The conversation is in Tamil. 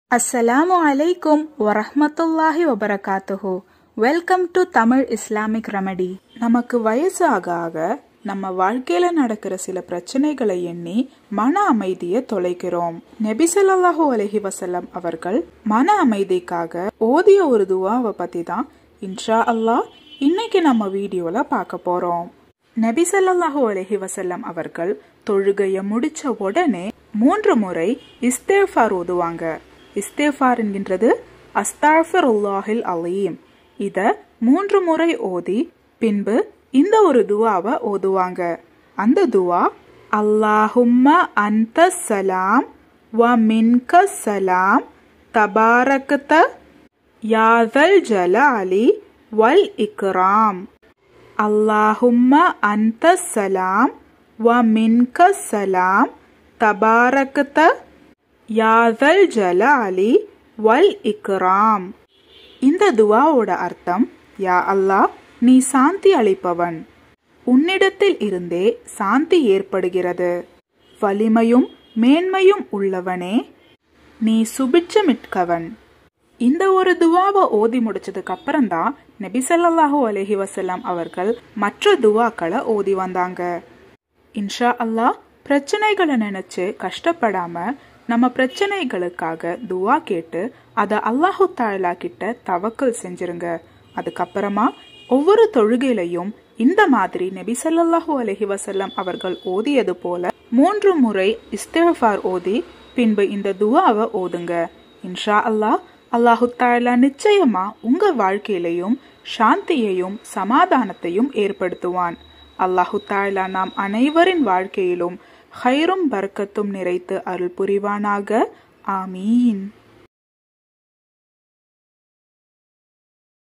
அஸ்ஸலாமு அலைக்கும் வரஹ்மத்துல்லாஹி வபரகாத்துஹு. Welcome to Tamil Islamic remedy. நமக்கு வயசு ஆக ஆக நம்ம வாழ்க்கையில நடக்கிற சில பிரச்சனைகளை எண்ணி மன அமைதியை தொலைக்கிறோம். நபி ஸல்லல்லாஹு அலைஹி வஸல்லம் அவர்கள் மன அமைதிக்காக ஓதிய ஒரு துஆவை பத்தி தான் இன்ஷா அல்லாஹ் இன்னைக்கு நம்ம வீடியோல பார்க்க போறோம். நபி ஸல்லல்லாஹு அலைஹி வஸல்லம் அவர்கள் தொழுகையை முடிச்ச உடனே 3 முறை இஸ்திக்ஃபார் ஓதுவாங்க. இஸ்திக்ஃபார் என்கின்றது அஸ்தக்ஃபிருல்லாஹில் அலீம். இத 3 முறை ஓதி பின்பு இந்த ஒரு துஆவை ஓதுவாங்க. அந்த துஆ அல்லாஹும்ம அன்தஸ் ஸலாம் வ மின்கஸ் ஸலாம் தபாரக்த யா ஸல் ஜலாலி வல் இக்ராம். அல்லாஹும்ம அன்தஸ் ஸலாம் வ மின்கஸ் ஸலாம் தபாரக்த யா ஸல் ஜலாலி வல் இக்ராம். இந்த துஆவோட அர்த்தம், யா அல்லாஹ், நீ சாந்தி அளிப்பவன், உன்னிடத்தில் இருந்தே சாந்தி ஏற்படுகிறது. வலிமையும் மேன்மையும் உள்ளவனே, நீ சுபிட்சமிக்கவன். இந்த ஒரு துஆவை ஓதி முடிச்சதுக்கு அப்புறம் தான் நபி ஸல்லல்லாஹு அலைஹி வஸல்லம் அவர்கள் மற்ற துஆக்களை ஓதி வந்தாங்க. இன்ஷா அல்லாஹ் பிரச்சனைகளை நினைச்சு கஷ்டப்படாம நம்ம பிரச்சனைகளுக்காக துஆ கேட்டு அதை அல்லாஹு தஆலா கிட்ட தவக்கல் செஞ்சிருங்க. அதுக்கப்புறமா ஒவ்வொரு தொழுகையிலையும் இந்த மாதிரி நபி ஸல்லல்லாஹு அலைஹி வஸல்லம் அவர்கள் ஓதியது போல 3 முறை இஸ்திக்ஃபார் ஓதி பின்பு இந்த துஆவை ஓதுங்க. இன்ஷா அல்லாஹ் அல்லாஹு தஆலா நிச்சயமா உங்க வாழ்க்கையிலையும் சாந்தியையும் சமாதானத்தையும் ஏற்படுத்துவான். அல்லாஹு தஆலா நாம் அனைவரின் வாழ்க்கையிலும் ஹைரும் பரக்கத்தும் நிறைத்து அருள் புரிவானாக. ஆமீன்.